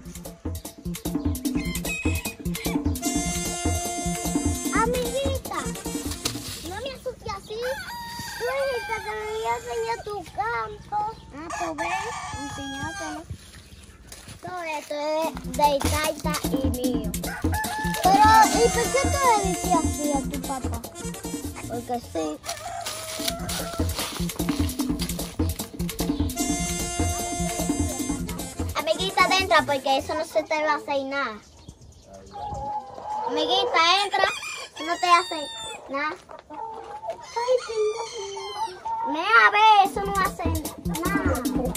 Amiguita, no me asustes así. Tú dijiste que me iba a enseñar tu campo. Ah, pues ven, enseñátelo. Todo esto es de Taita y mío. Pero, ¿y por qué tú le dices así a tu papá? Porque sí. Amiguita, entra porque eso no se te va a hacer nada. Amiguita, entra. Eso no te hace nada. Ay, tengo miedo. Me a ver, eso no hace nada.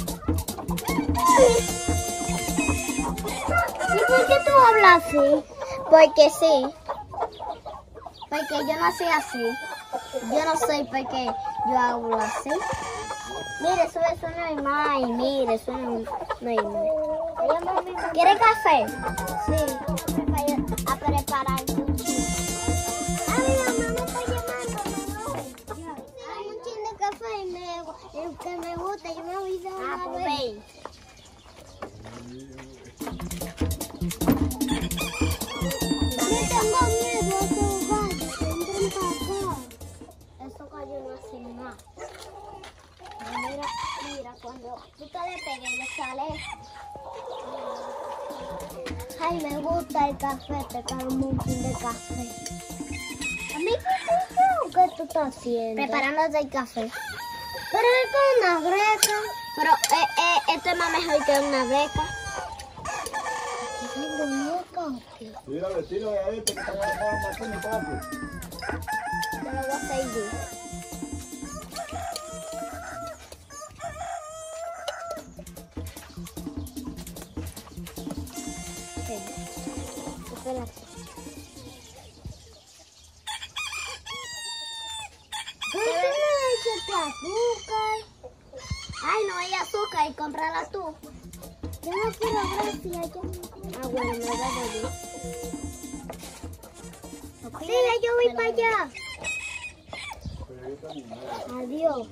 ¿Y por qué tú hablas así? Porque sí. Porque yo no soy así. Yo no soy porque yo hablo así. Mire, eso no es más. Mire, eso no es más. ¿Quieres café? Sí. A preparar tu chico. Ay, mi mamá me está llamando. Hay un chin de café y el que me gusta. Yo me olvidé una vez. Tengo miedo a esos gallos que entran para acá. Esos gallos no hacen nada. Mira, cuando tú te le pegues, le sale. Ay, me gusta el café, te cae un montón de café. ¿A mí qué tú estás haciendo? Preparándote el café. Pero es con una greca. Pero esto es más mejor que una greca. Tírale a este que está matando tanto. Te lo voy a hacer yo. Espérate. ¿Por qué no le echaste azúcar? Ay, no hay azúcar y cómprala tú. Yo no quiero gracias. Ah, bueno, me voy a ir. Sí, yo voy para allá. Adiós.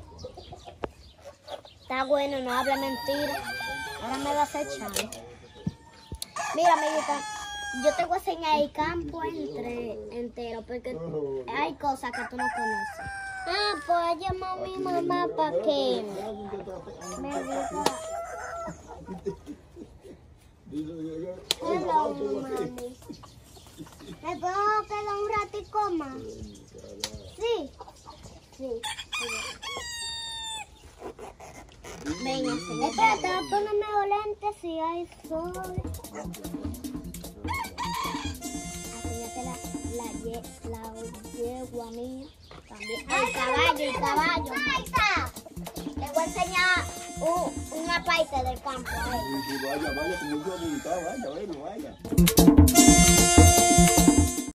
Está bueno, no hable mentira. Ahora me vas a echar. Mira, amiguita, yo te voy a enseñar el campo entero porque hay cosas que tú no conoces. Ah, pues llamo a mi mamá para que me diga. Hello, mami. ¿Me puedo quedar un ratico más? Sí. Sí. Venga, sí. Espérate, voy a ponerme los lentes si hay sol. Enséñate la yegua mía. También. El caballo. Le voy a enseñar una parte del campo. Vaya, como yo vaya.